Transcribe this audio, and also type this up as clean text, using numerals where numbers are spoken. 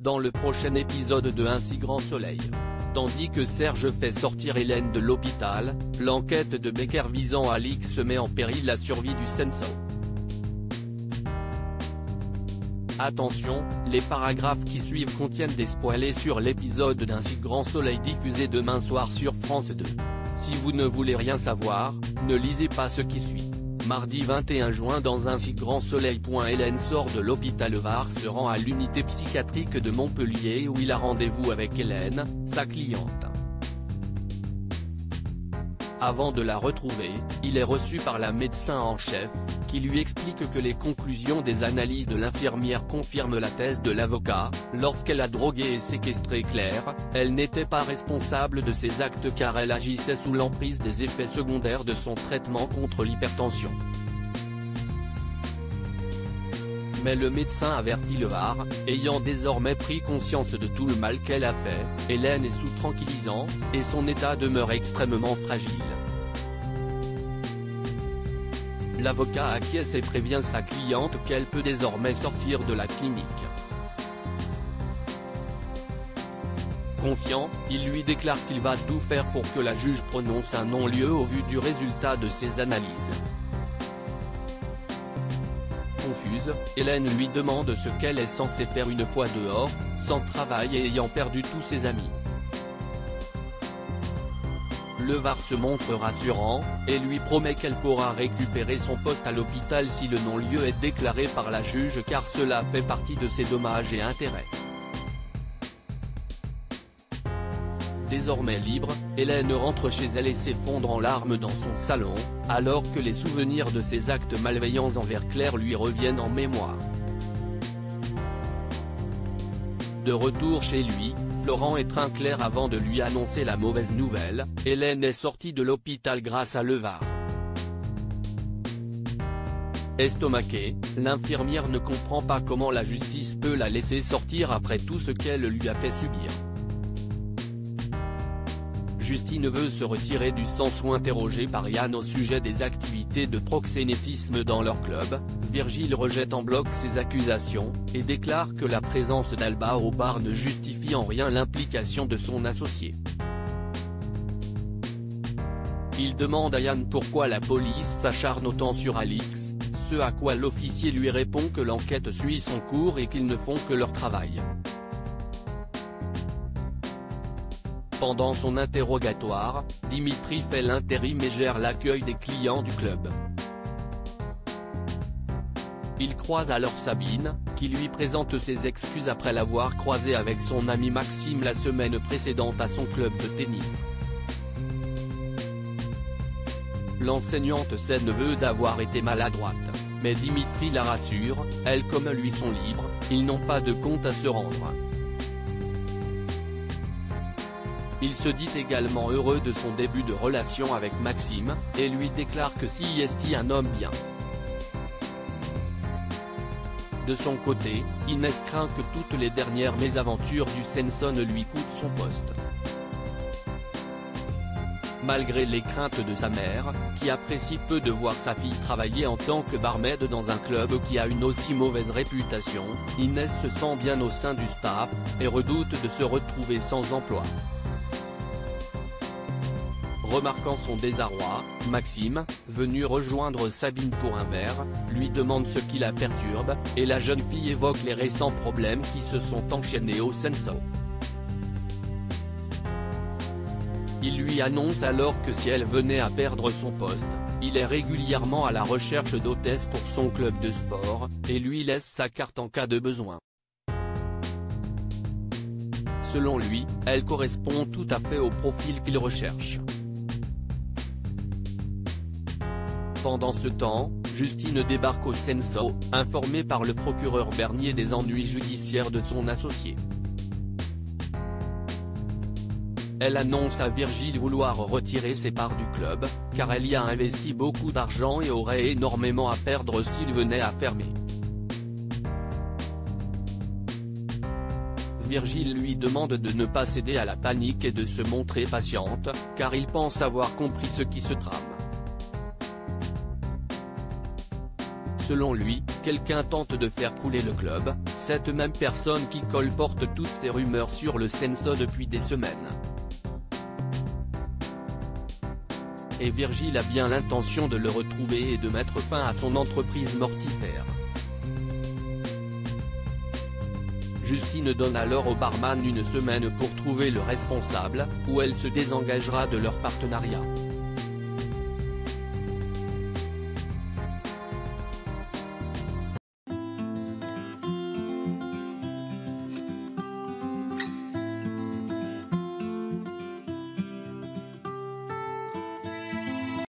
dans le prochain épisode de Un si grand soleil. Tandis que Serge fait sortir Hélène de l'hôpital, l'enquête de Becker visant Alix met en péril la survie du Senso. Attention, les paragraphes qui suivent contiennent des spoilers sur l'épisode d'Un si grand soleil diffusé demain soir sur France 2. Si vous ne voulez rien savoir, ne lisez pas ce qui suit. Mardi 21 juin dans Un si grand soleil. Hélène sort de l'hôpital Var se rend à l'unité psychiatrique de Montpellier où il a rendez-vous avec Hélène, sa cliente. Avant de la retrouver, il est reçu par la médecin en chef, qui lui explique que les conclusions des analyses de l'infirmière confirment la thèse de l'avocat. Lorsqu'elle a drogué et séquestré Claire, elle n'était pas responsable de ses actes car elle agissait sous l'emprise des effets secondaires de son traitement contre l'hypertension. Mais le médecin avertit le Var, ayant désormais pris conscience de tout le mal qu'elle a fait, Hélène est sous tranquillisant, et son état demeure extrêmement fragile. L'avocat acquiesce et prévient sa cliente qu'elle peut désormais sortir de la clinique. Confiant, il lui déclare qu'il va tout faire pour que la juge prononce un non-lieu au vu du résultat de ses analyses. Confuse, Hélène lui demande ce qu'elle est censée faire une fois dehors, sans travail et ayant perdu tous ses amis. Le Var se montre rassurant, et lui promet qu'elle pourra récupérer son poste à l'hôpital si le non-lieu est déclaré par la juge car cela fait partie de ses dommages et intérêts. Désormais libre, Hélène rentre chez elle et s'effondre en larmes dans son salon, alors que les souvenirs de ses actes malveillants envers Claire lui reviennent en mémoire. De retour chez lui, Florent étreint Claire avant de lui annoncer la mauvaise nouvelle, Hélène est sortie de l'hôpital grâce à le Var. Estomaquée, l'infirmière ne comprend pas comment la justice peut la laisser sortir après tout ce qu'elle lui a fait subir. Justine veut se retirer du Senso. Interrogée par Yann au sujet des activités de proxénétisme dans leur club, Virgile rejette en bloc ces accusations, et déclare que la présence d'Alba au bar ne justifie en rien l'implication de son associé. Il demande à Yann pourquoi la police s'acharne autant sur Alix, ce à quoi l'officier lui répond que l'enquête suit son cours et qu'ils ne font que leur travail. Pendant son interrogatoire, Dimitri fait l'intérim et gère l'accueil des clients du club. Il croise alors Sabine, qui lui présente ses excuses après l'avoir croisée avec son ami Maxime la semaine précédente à son club de tennis. L'enseignante s'énerve d'avoir été maladroite, mais Dimitri la rassure, elle comme lui sont libres, ils n'ont pas de compte à se rendre. Il se dit également heureux de son début de relation avec Maxime, et lui déclare que si est un homme bien. De son côté, Inès craint que toutes les dernières mésaventures du Senso ne lui coûtent son poste. Malgré les craintes de sa mère, qui apprécie peu de voir sa fille travailler en tant que barmaid dans un club qui a une aussi mauvaise réputation, Inès se sent bien au sein du staff, et redoute de se retrouver sans emploi. Remarquant son désarroi, Maxime, venu rejoindre Sabine pour un verre, lui demande ce qui la perturbe, et la jeune fille évoque les récents problèmes qui se sont enchaînés au Senso. Il lui annonce alors que si elle venait à perdre son poste, il est régulièrement à la recherche d'hôtesses pour son club de sport, et lui laisse sa carte en cas de besoin. Selon lui, elle correspond tout à fait au profil qu'il recherche. Pendant ce temps, Justine débarque au Senso, informée par le procureur Bernier des ennuis judiciaires de son associé. Elle annonce à Virgile vouloir retirer ses parts du club, car elle y a investi beaucoup d'argent et aurait énormément à perdre s'il venait à fermer. Virgile lui demande de ne pas céder à la panique et de se montrer patiente, car il pense avoir compris ce qui se trame. Selon lui, quelqu'un tente de faire couler le club, cette même personne qui colporte toutes ces rumeurs sur le Senso depuis des semaines. Et Virgile a bien l'intention de le retrouver et de mettre fin à son entreprise mortifère. Justine donne alors au barman une semaine pour trouver le responsable, ou elle se désengagera de leur partenariat.